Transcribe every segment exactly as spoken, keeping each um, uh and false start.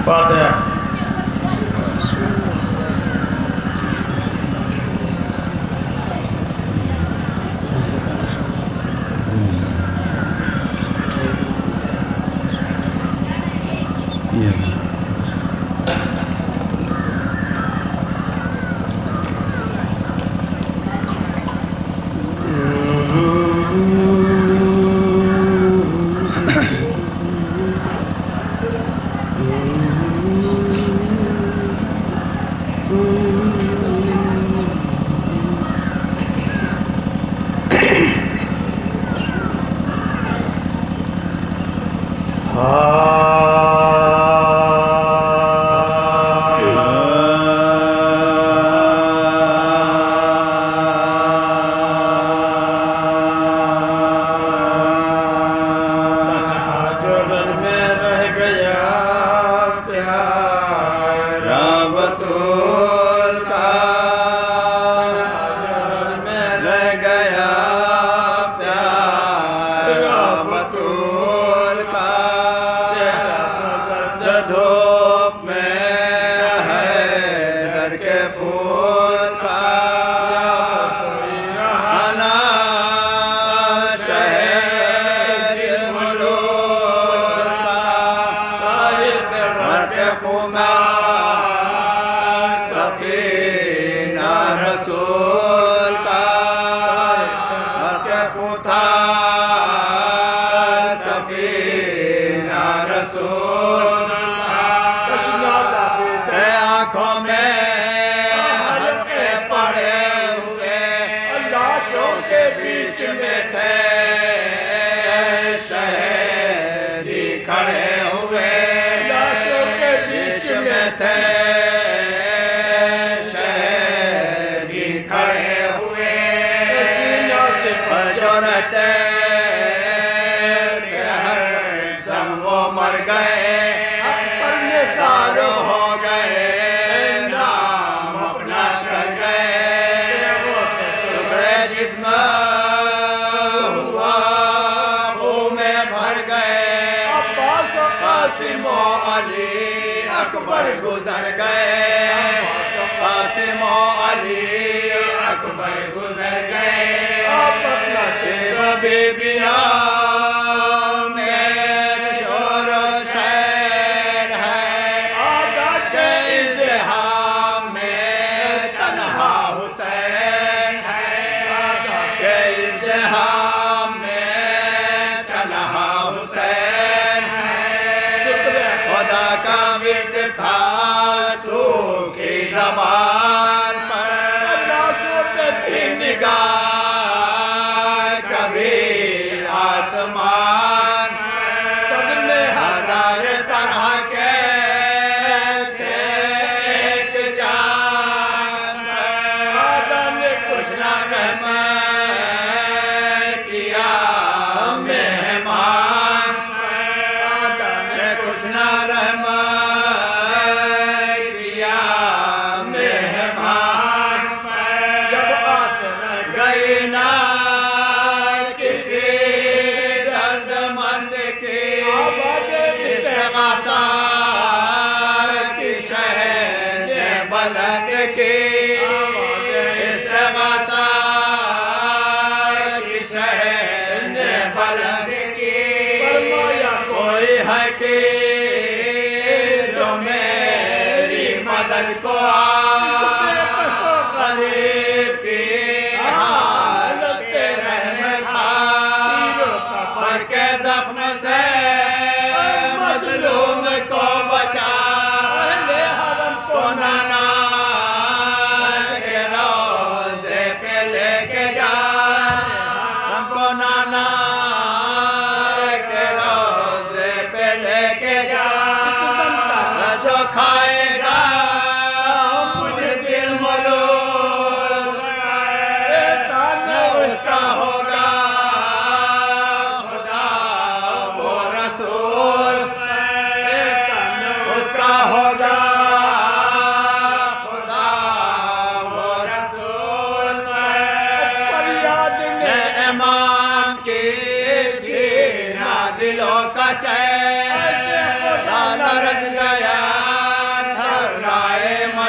खाएगा मुझे दिल मलो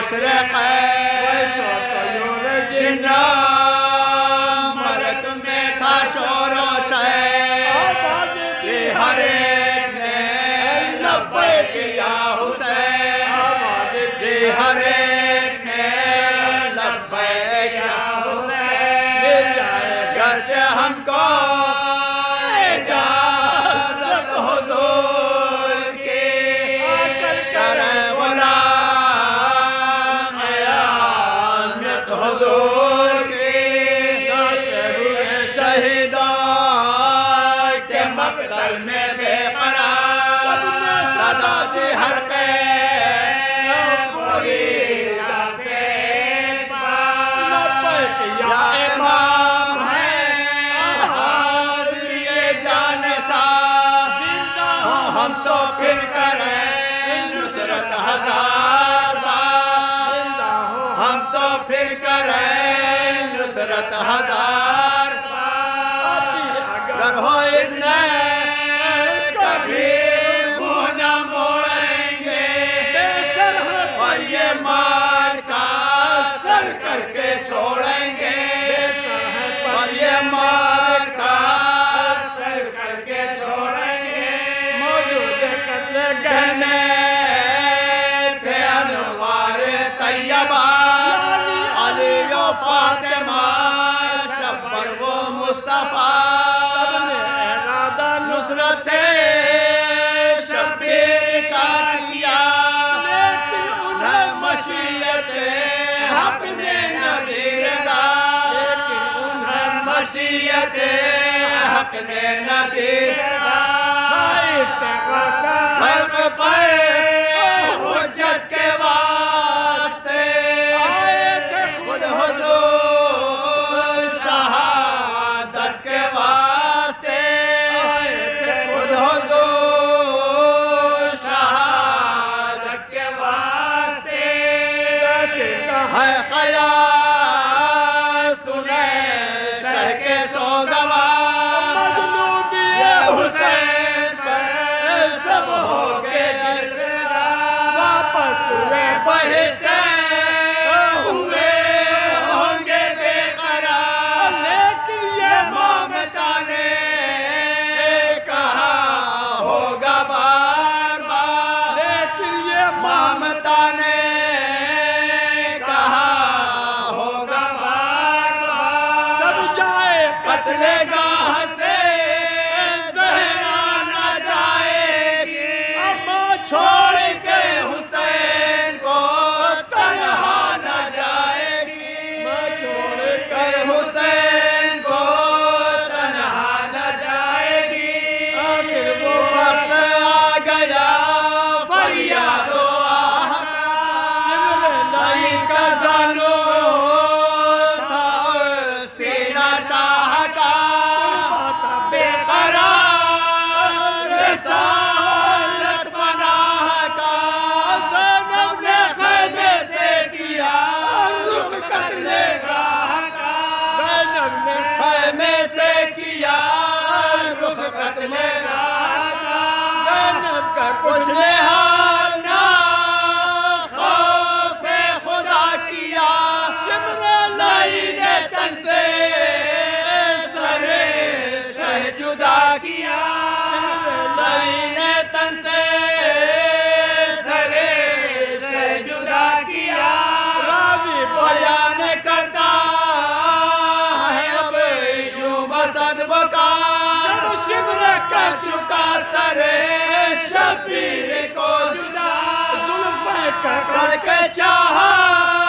मशरक़ जिन्ना मलक में था शोरो शहर कि हर एक ने लब्बैक या हुसैन कि हर एक ने लब्बैक या हुसैन गर्चे हमको इजाज़त हुज़ूर की करें गुलाम आमियत हुज़ूर की शहीदों के मक़तल में बेक़रार सदा दी हर पे पूरी से या इमाम है हाज़िर ये जाने सा हम तो फिर करें नुसरत हजार बार हम तो फिर करें नुसरत हजार अगर हो इतने कभी मुँह न मोड़ेंगे और ये मार का सर करके छोड़ेंगे और ये मार का सर करके छोड़ेंगे कहने थे अनवार तैयबा अली ओ फातिमा शब्बर वो मुस्तफा नुसरत शब्बीर का किया मशीयत हक ने नदीर दा मशीयत हक ने नदीर खल्क पर हुज्जत के वास्ते खुद हुजूर शहादत के वास्ते खुद हुजूर शहादत के वास्ते है ख़याल सुने सह के सो गवाह ये हुसैन पर सब हो के वापस हुए बहिष्ते हुए होंगे बेकरार लेकिन ये ममता ने कहा होगा बार बार लेकिन ये ममता ने कहा होगा बार बार सब जाए कत्ले गाह से ज़हरा न जाएगी छोड़ के हुसैन को तन्हा न जाएगी छोड़ के हुसैन को तन्हा न जाएगी आखिर वो वक्त आ गया फरियादो आह नहीं का जानो था सीना शाह का बेकरार रिसालत पनाह का ज़ैनब ने ख़ैमे से किया रुख कत्ले गाह का ज़ैनब ने ख़ैमे से किया रुख कत्ले गाह का ज़ैनब का कुछ लिहाज ना खौफ़े खुदा किया शिमरे लाई ने तन से सरे शह जुदा किया लाई ने तन से सरे शह जुदा किया रावी बयान करता है अब यूं बसद बका शिमरे कर चुका सरे शब्बीर को जुदा जुल्फ़े का के चाहा